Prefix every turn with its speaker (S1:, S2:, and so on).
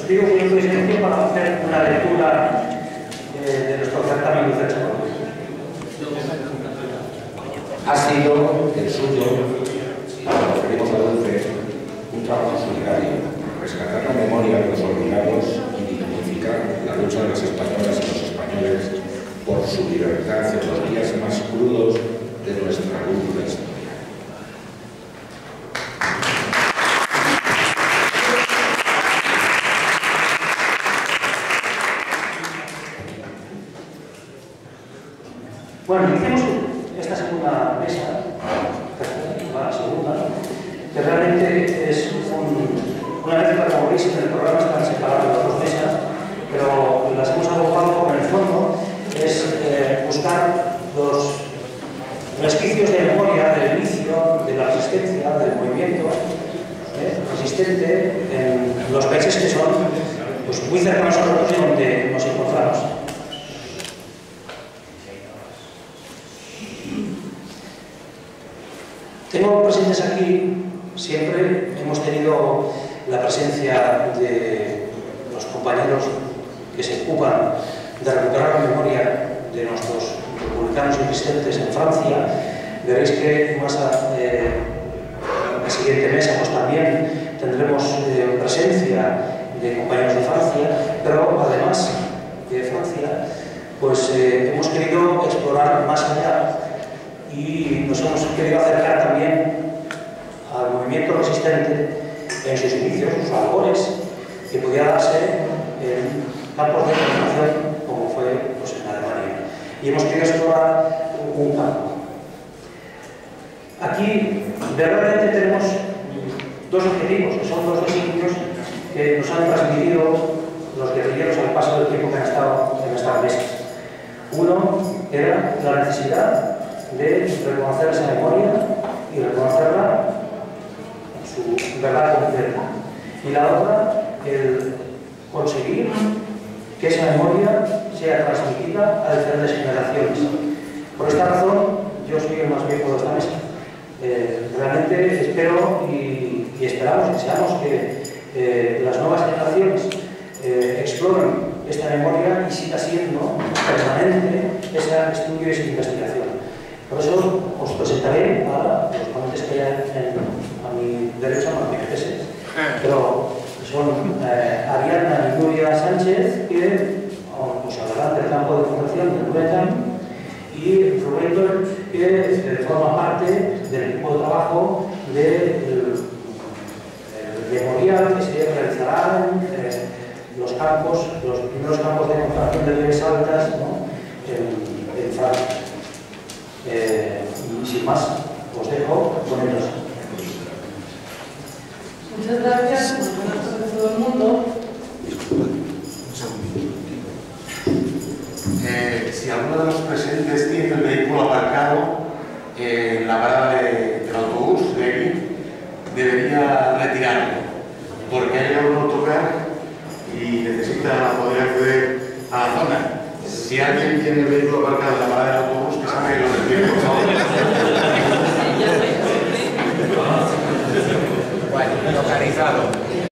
S1: pido un minuto de silencio para hacer una lectura de nuestro certamen Luces Económicos.
S2: Ha sido el suyo, cuando referimos a Dulce, un trabajo solidario, rescatar la memoria de los olvidados y dignificar la lucha de las españolas y los españoles por su libertad en los días más crudos de nuestra dura historia.
S1: Bueno, iniciamos esta segunda mesa, la segunda, que realmente es una mezcla, como veis en el programa están separadas las dos mesas, pero las hemos agrupado como en el fondo es buscar los resquicios de memoria del inicio, de la resistencia, del movimiento resistente en los países que son pues, muy cercanos a nosotros y donde nos encontramos. Tengo presentes aquí, siempre hemos tenido la presencia de los compañeros que se ocupan de recuperar la memoria de nuestros republicanos existentes en Francia. Veréis que más en la siguiente mesa pues también tendremos presencia de compañeros de Francia, pero además de Francia, pues hemos querido explorar más allá y nos hemos querido acercar también al movimiento resistente en sus inicios, sus albores, que podía darse en campos de concentración como fue pues, en Alemania. Y hemos querido explorar un campo. Aquí verdaderamente tenemos dos objetivos, que son dos designios que nos han transmitido los guerrilleros al paso del tiempo que han estado en nuestras mesas. Uno era la necesidad de reconocer esa memoria y reconocerla en su verdad completa. Y la otra, el conseguir que esa memoria sea transmitida a diferentes generaciones. Por esta razón, yo soy el más viejo de esta mesa. Realmente espero y esperamos, deseamos que las nuevas generaciones exploren esta memoria y siga siendo permanente ese estudio y esa investigación. Por eso os presentaré a los ponentes que hay a mi derecha, a mi jefe, pero son Ariadna y Nuria Sánchez, que nos hablarán del campo de fundación del Nuetam, y Roberto, que forma parte del equipo de trabajo del memorial que se realizará en los primeros campos de concentración de Ribes Altas, ¿no? en Francia. Y sin más, os dejo con ellos.
S3: Muchas gracias. Buenas tardes a todo el mundo.
S4: Si alguno de los presentes tiene el vehículo aparcado en la parada del autobús de aquí, debería retirarlo, porque hay un autocar y necesita poder acceder a la zona. Si alguien tiene el vehículo aparcado en la parada del autobús, que sabe que lo retire, por favor.
S2: Bueno, localizado.